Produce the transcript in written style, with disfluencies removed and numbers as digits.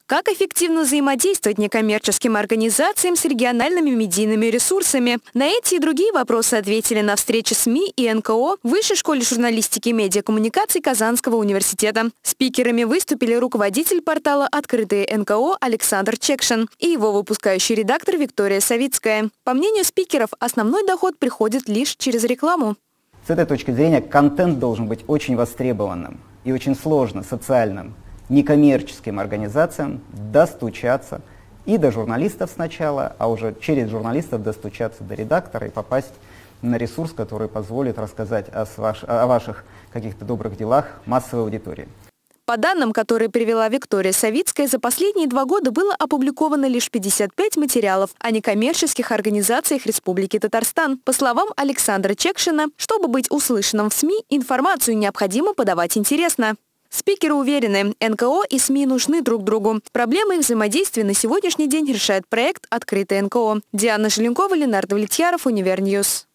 Как эффективно взаимодействовать некоммерческим организациям с региональными медийными ресурсами? На эти и другие вопросы ответили на встрече СМИ и НКО в Высшей школе журналистики и медиакоммуникаций Казанского университета. Спикерами выступили руководитель портала «Открытые НКО» Александр Чекшин и его выпускающий редактор Виктория Савицкая. По мнению спикеров, основной доход приходит лишь через рекламу. С этой точки зрения контент должен быть очень востребованным и очень сложно социальным некоммерческим организациям достучаться и до журналистов сначала, а уже через журналистов достучаться до редактора и попасть на ресурс, который позволит рассказать о ваших каких-то добрых делах массовой аудитории. По данным, которые привела Виктория Савицкая, за последние 2 года было опубликовано лишь 55 материалов о некоммерческих организациях Республики Татарстан. По словам Александра Чекшина, чтобы быть услышанным в СМИ, информацию необходимо подавать интересно. Спикеры уверены, НКО и СМИ нужны друг другу. Проблемы их взаимодействия на сегодняшний день решает проект «Открытые НКО». Диана Желенкова, Ленардо Влетьяров, Универньюз.